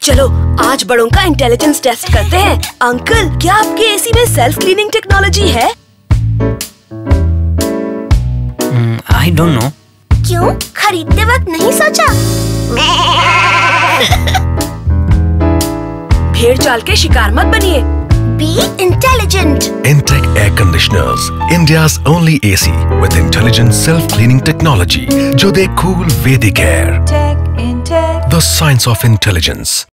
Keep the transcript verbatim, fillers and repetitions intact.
चलो आज बड़ों का इंटेलिजेंस टेस्ट करते हैं। अंकल, क्या आपके एसी में सेल्फ क्लीनिंग टेक्नोलॉजी है? I don't know. क्यों? खरीदते वक्त नहीं सोचा? भेड़ चाल के शिकार मत बनिए। Be intelligent. Intec Air Conditioners, India's only A C with intelligent self-cleaning technology. जो दे cool Vedic air. The science of intelligence.